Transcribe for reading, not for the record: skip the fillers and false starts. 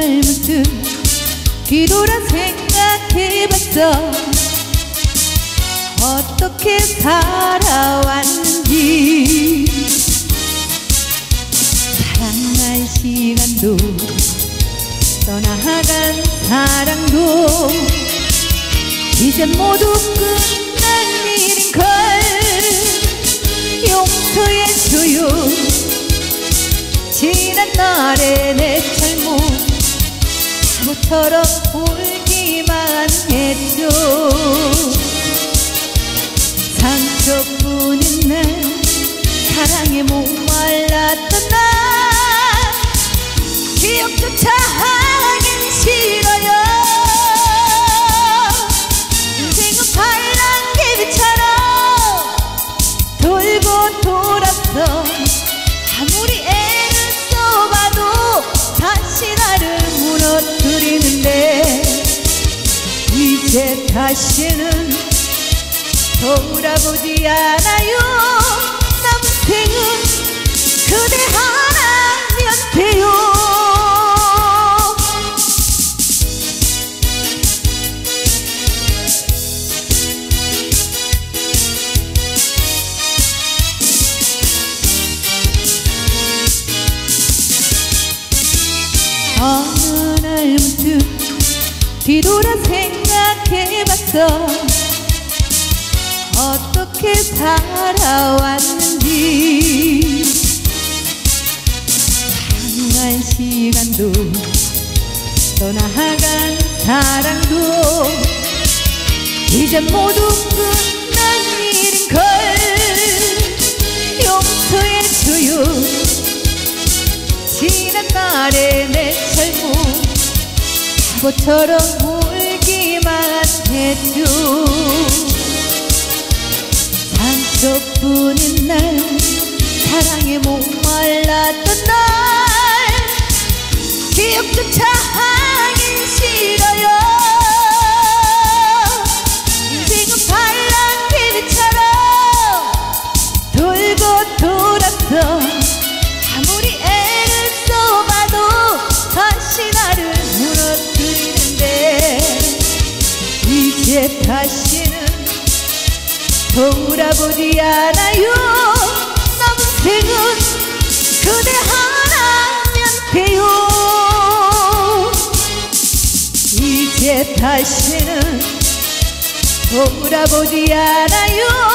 날 문득 뒤돌아 생각해봤어. 어떻게 살아왔는지. 사랑할 시간도 떠나간 사랑도 이젠 모두 끝난 일인걸. 용서해줘요. 지난 날의 내 잘못 모처럼 울기만 했죠. 상처뿐인 날, 사랑에 목말랐던 날, 기억조차 하긴 싫어요. 인생은 발랑개비처럼 돌고 돌아서 아무리 애를 써봐도 다시 나를 무너뜨리는데, 이제 다시는 돌아보지 않아요. 남생은 그대 하나면 돼요. 어느 날 문득 뒤돌아 생각해봤어. 어떻게 살아왔는지. 사랑할 시간도 떠나간 사랑도 이젠 모두 끝난 일인걸. 용서해줘요. 지난 날의 내 잘못 바보처럼 울기만 했죠. 상처뿐인 날, 사랑에 목말랐던 날, 기억조차 하긴 싫어요. 인생은 발랑개비처럼 돌고 돌아서 아무리 애를 써봐도 다시 나를 무너뜨리는데, 이제 다시는 돌아보지 않아요. 남생은 그대 하나면 돼요. 이제 다시는 돌아보지 않아요.